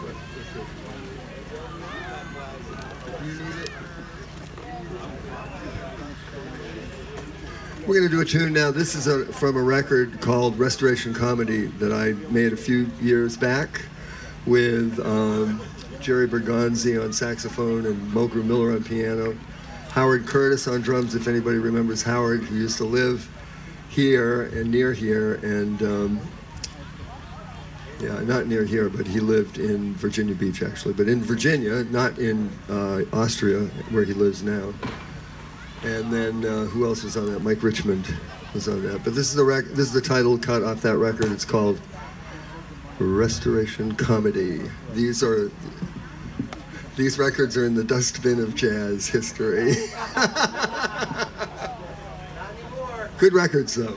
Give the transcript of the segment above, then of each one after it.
We're going to do a tune now. This is from a record called Restoration Comedy that I made a few years back with Jerry Bergonzi on saxophone and Mulgrew Miller on piano. Howard Curtis on drums, if anybody remembers Howard. He used to live here and near here, and yeah, not near here, but he lived in Virginia Beach, actually. But in Virginia, not in Austria, where he lives now. And then who else was on that? Mike Richmond was on that. But this is the title cut off that record. It's called Restoration Comedy. These records are in the dustbin of jazz history. Good records, though.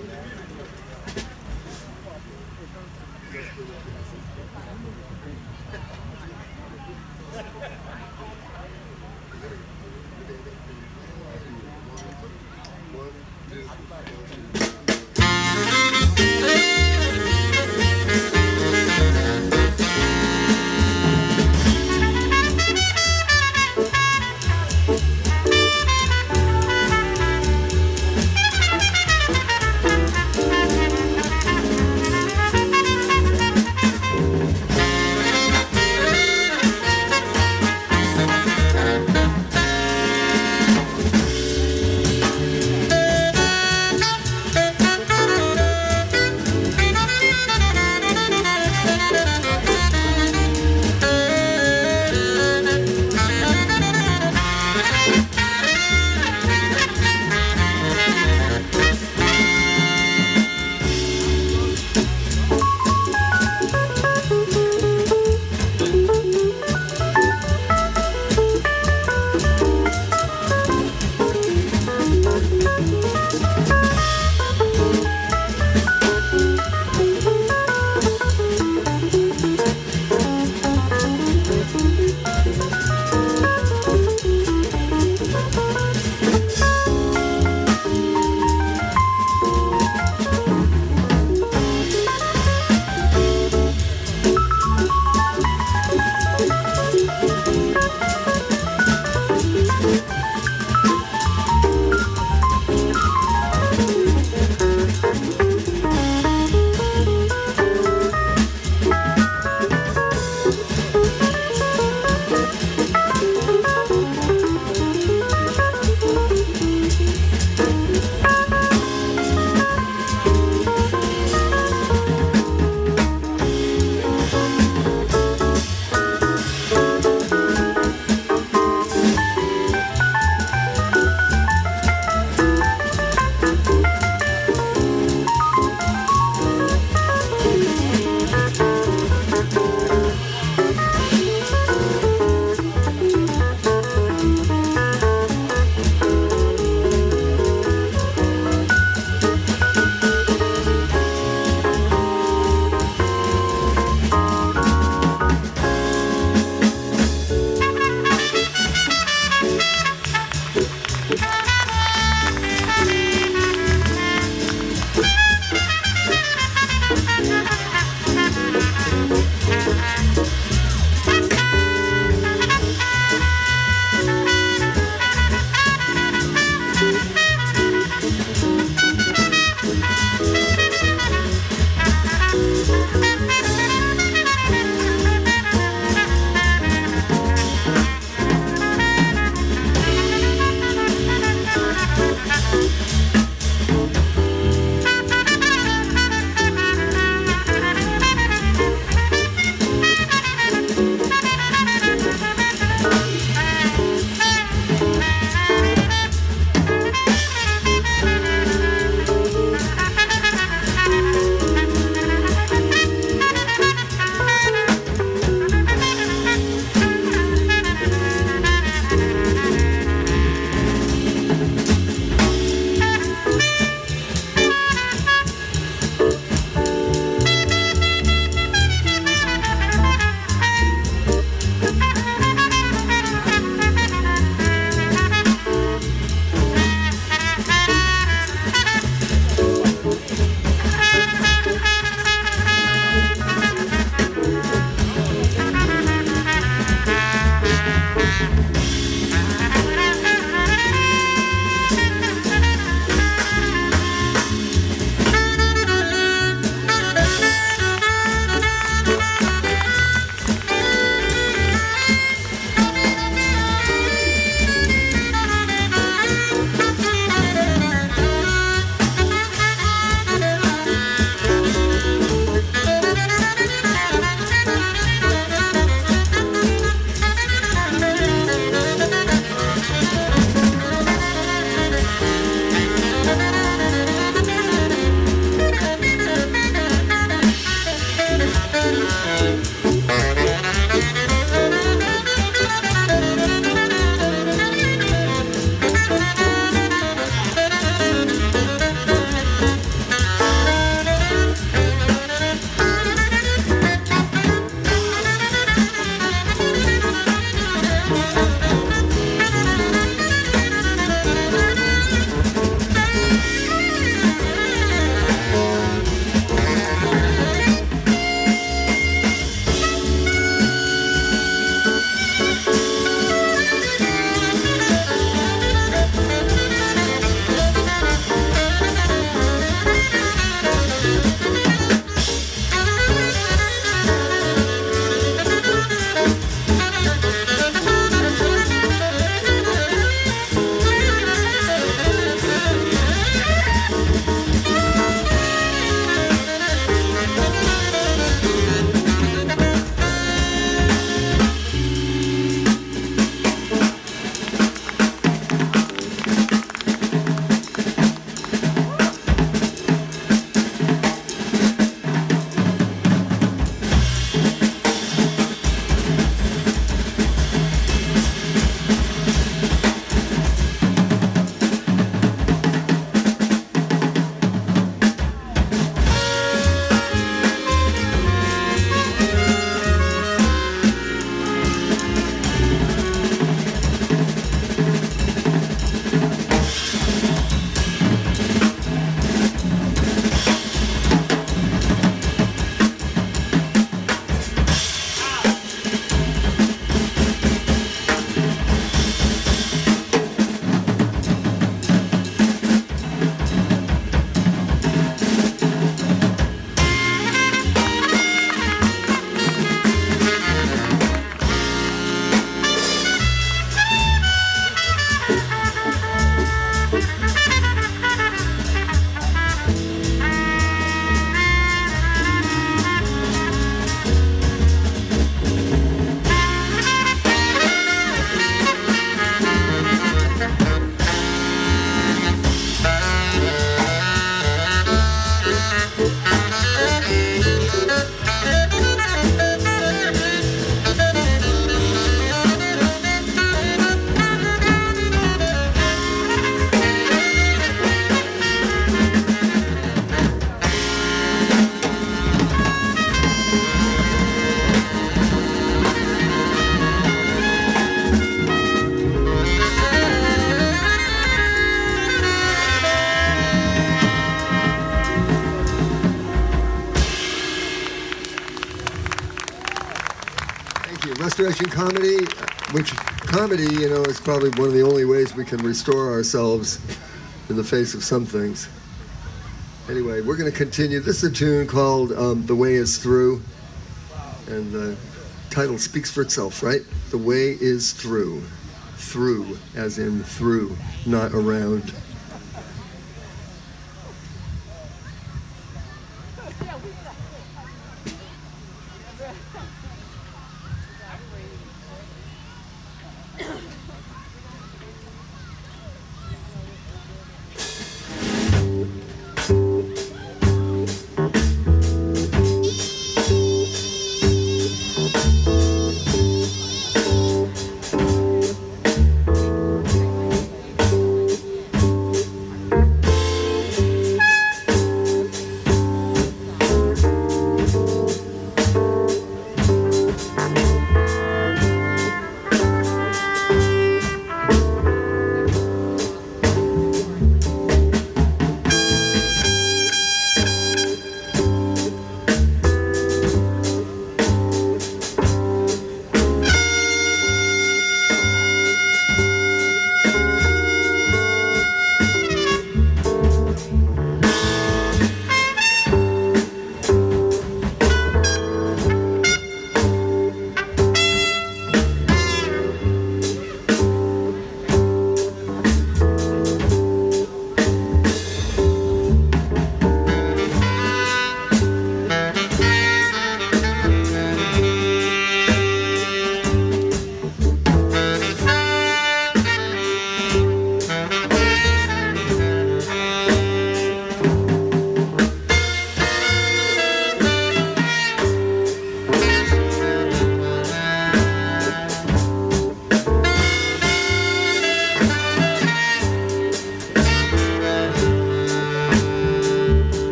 Thank you. Restoration comedy, which comedy, you know, is probably one of the only ways we can restore ourselves in the face of some things. Anyway, we're going to continue. This is a tune called The Way Is Through, and the title speaks for itself, right? The way is through. Through, as in through, not around.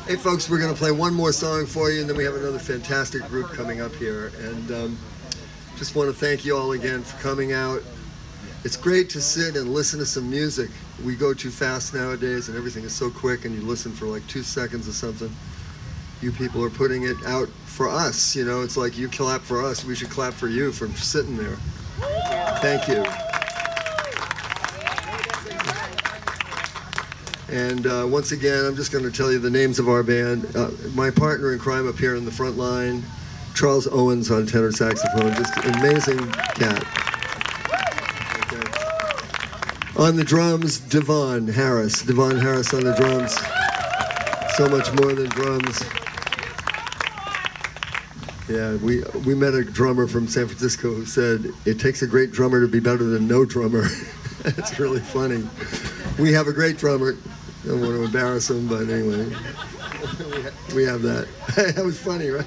Hey folks, we're going to play one more song for you, and then we have another fantastic group coming up here. And just want to thank you all again for coming out. It's great to sit and listen to some music. We go too fast nowadays, and everything is so quick, and you listen for like 2 seconds or something. You people are putting it out for us, you know. It's like you clap for us, we should clap for you for sitting there. Thank you. And once again, I'm just going to tell you the names of our band. My partner in crime up here in the front line, Charles Owens on tenor saxophone, just an amazing cat. Okay. On the drums, Devonne Harris. Devonne Harris on the drums. So much more than drums. Yeah, we met a drummer from San Francisco who said, it takes a great drummer to be better than no drummer. That's really funny. We have a great drummer. I don't want to embarrass him, but anyway, we have that. That was funny, right?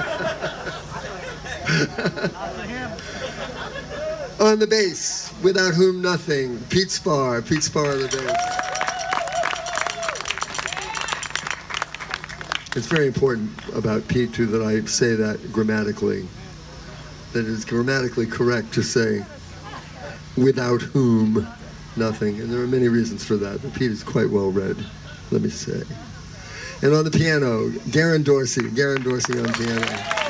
On the bass, without whom nothing, Pete Spaar. Pete Spaar on the bass. It's very important about Pete, too, that I say that grammatically. That it is grammatically correct to say, without whom nothing. And there are many reasons for that, but Pete is quite well read, let me say. And on the piano, Garen Dorsey. Garen Dorsey on piano.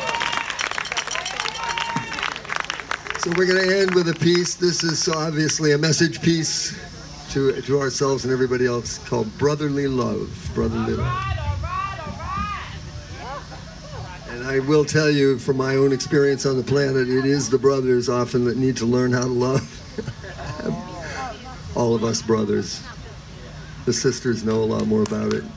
So we're going to end with a piece. This is obviously a message piece to ourselves and everybody else called Brotherly Love. Brotherly Love. And I will tell you from my own experience on the planet, it is the brothers often that need to learn how to love. All of us brothers. The sisters know a lot more about it.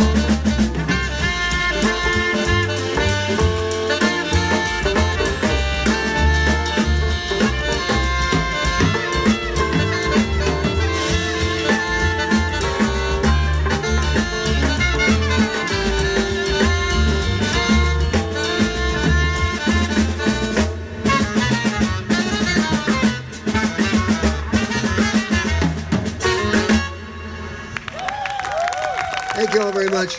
Thank you all very much.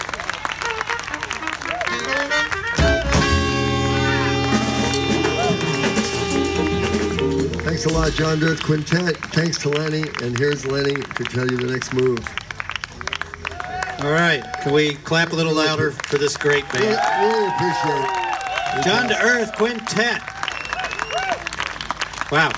Thanks a lot, John Dirth Quintet. Thanks to Lenny, and here's Lenny to tell you the next move. All right, can we clap a little louder for this great band? Really appreciate it. John Dirth Quintet. Wow.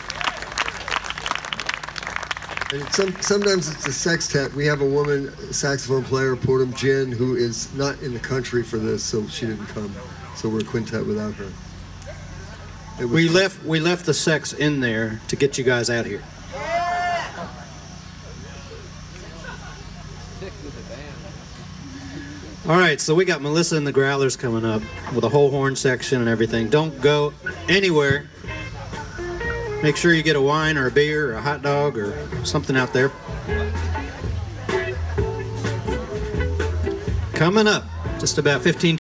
And sometimes it's a sextet. We have a woman saxophone player, Portum Jin, who is not in the country for this, so she didn't come. So we're a quintet without her. We left the sex in there to get you guys out here. All right, so we got Melissa and the Growlers coming up with a whole horn section and everything. Don't go anywhere. Make sure you get a wine or a beer or a hot dog or something out there. Coming up, just about 15